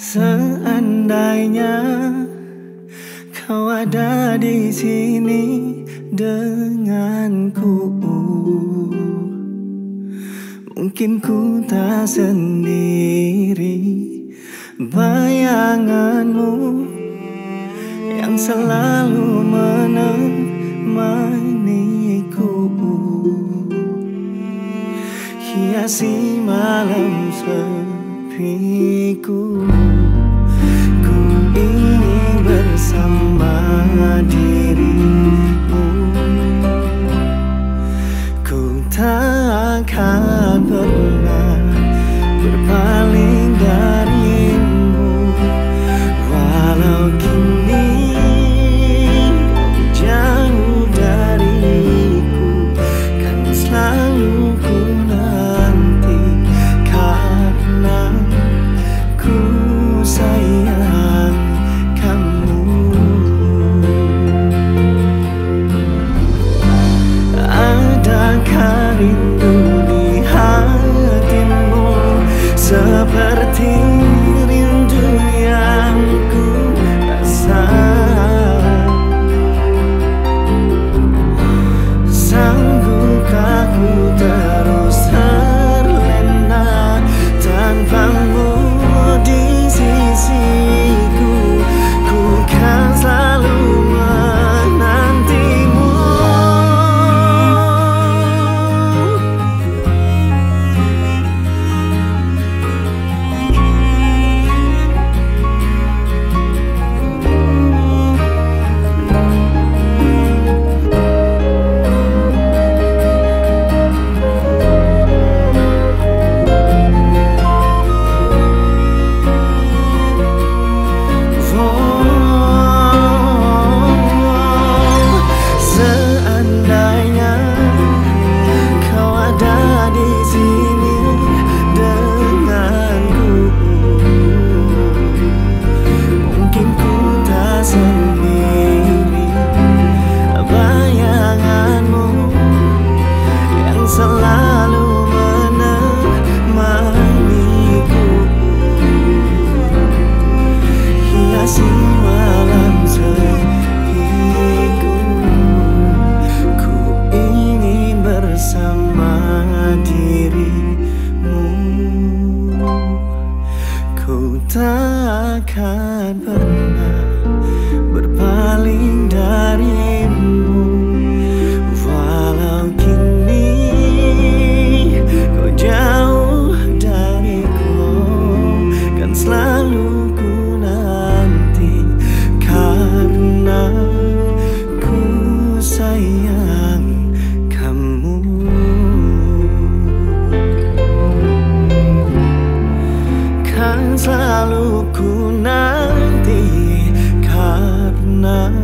Seandainya kau ada di sini denganku, mungkin ku tak sendiri. Bayanganmu yang selalu menemaniku, hiasi malam sepiku. Ku ingin bersama dirimu, ku tak akan pernah berpaling darimu. Walau kini jauh dariku, kan selalu ku nanti, karena ku sayang kamu. Adakah rindu di hatimu seperti rindu yang ku rasa? Sanggupkah ku terus terlena tanpamu di sisiku? Ku kan selalu menantimu. Seandainya kau ada di sini denganku, mungkin ku tak sendiri. Bayanganmu yang selalu menemaniku, hiasi malam sepiku. Ku ingin bersama dirimu, ku tak akan pernah berpaling darimu. Walau kini kau jauh dariku, kan selalu ku nanti, karena ku sayang kamu. Kan selalu ku nanti, karena